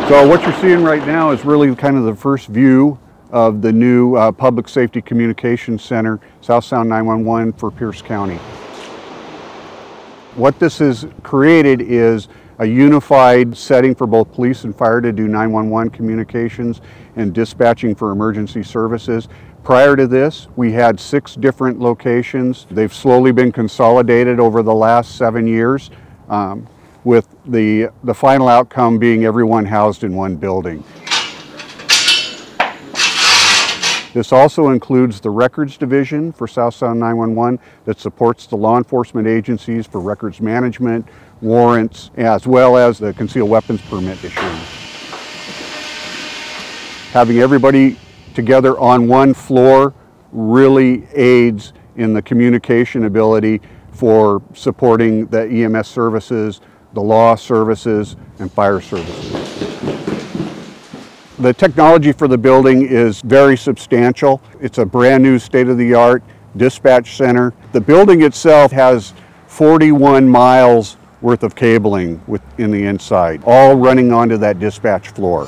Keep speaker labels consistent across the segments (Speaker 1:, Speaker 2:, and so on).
Speaker 1: So what you're seeing right now is really kind of the first view of the new Public Safety Communications Center, South Sound 911 for Pierce County. What this has created is a unified setting for both police and fire to do 911 communications and dispatching for emergency services. Prior to this, we had 6 different locations. They've slowly been consolidated over the last 7 years, with the final outcome being everyone housed in one building. This also includes the records division for South Sound 911 that supports the law enforcement agencies for records management, warrants, as well as the concealed weapons permit issuing. Having everybody together on one floor really aids in the communication ability for supporting the EMS services, the law services, and fire services. The technology for the building is very substantial. It's a brand new state-of-the-art dispatch center. The building itself has 41 miles worth of cabling in the inside, all running onto that dispatch floor.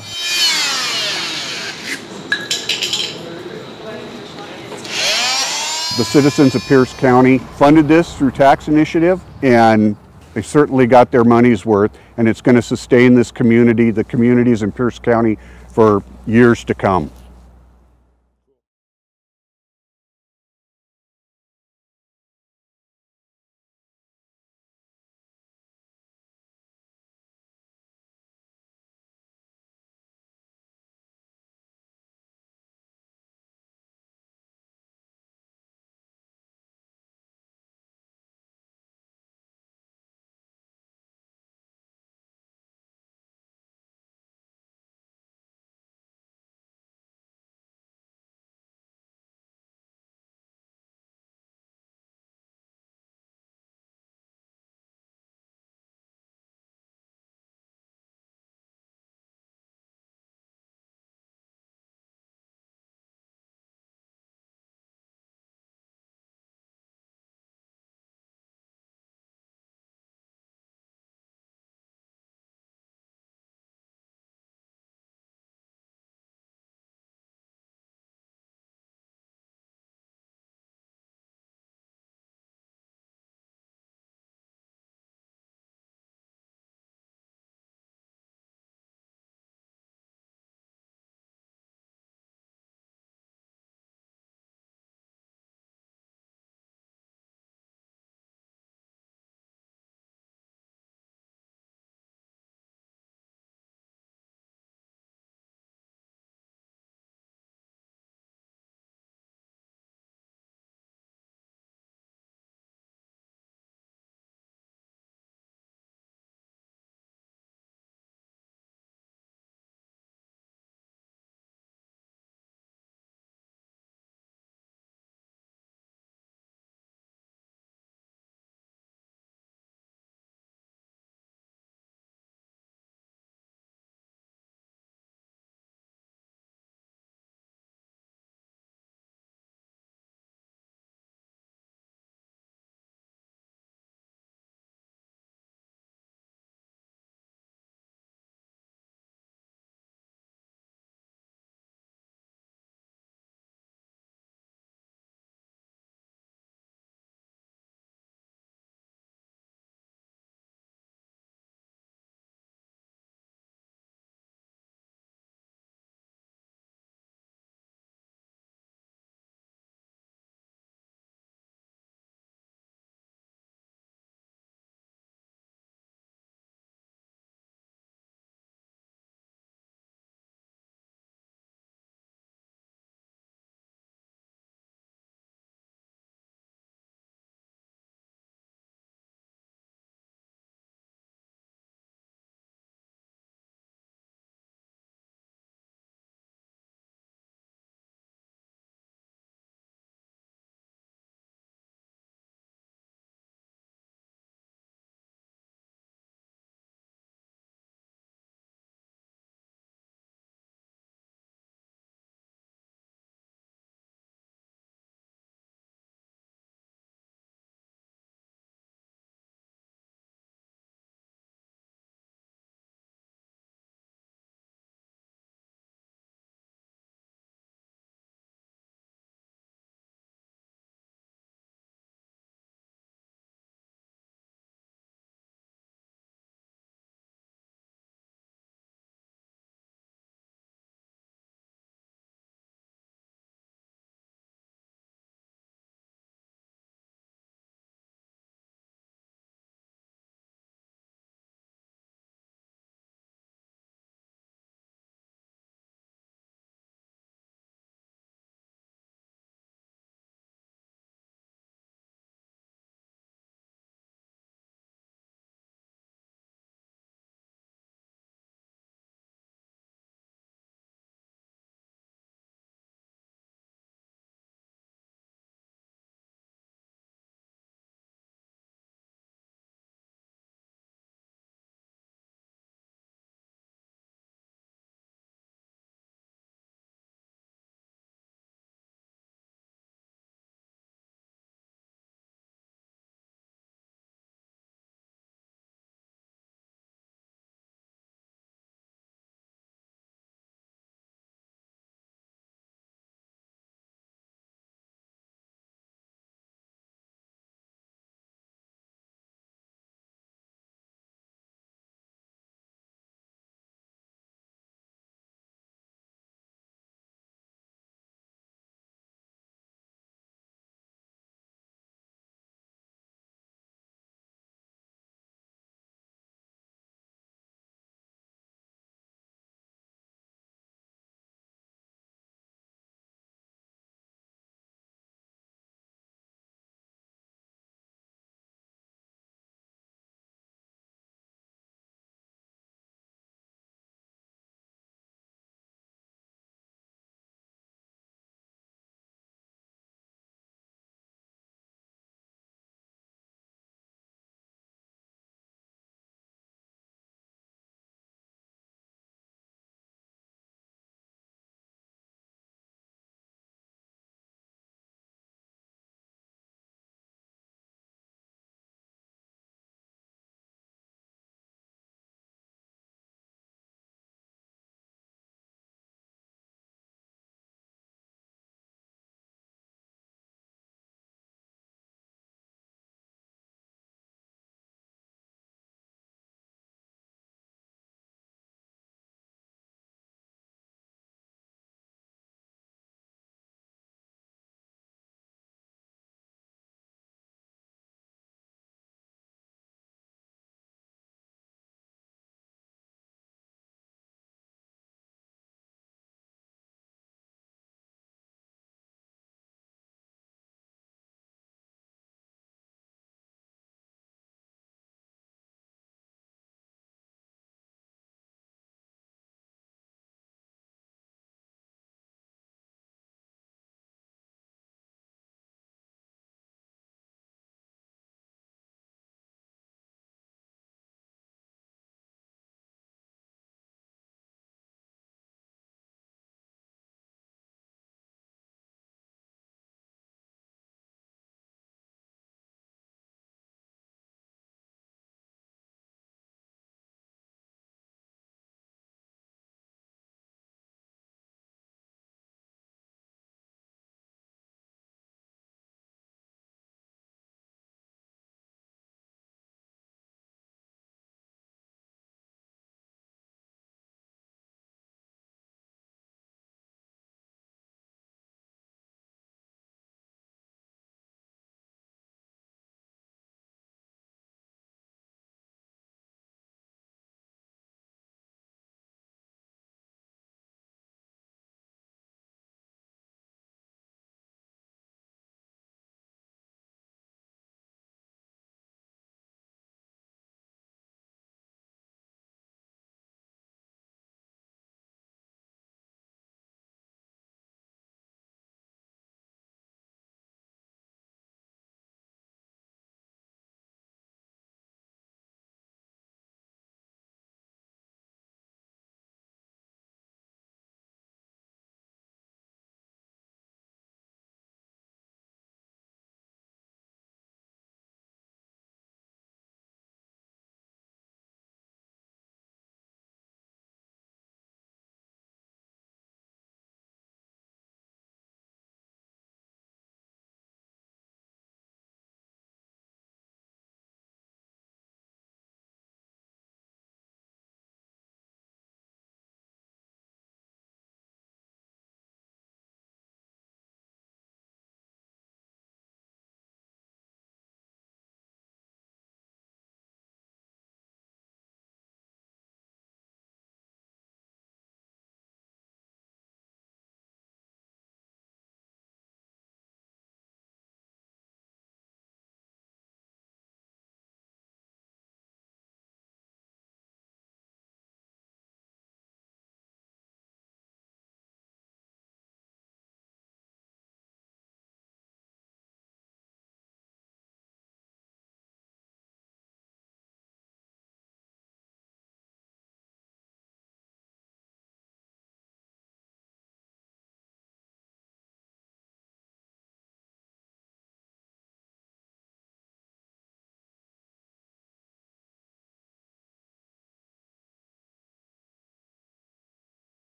Speaker 1: The citizens of Pierce County funded this through tax initiative, and they certainly got their money's worth, and it's going to sustain this community, the communities in Pierce County, for years to come.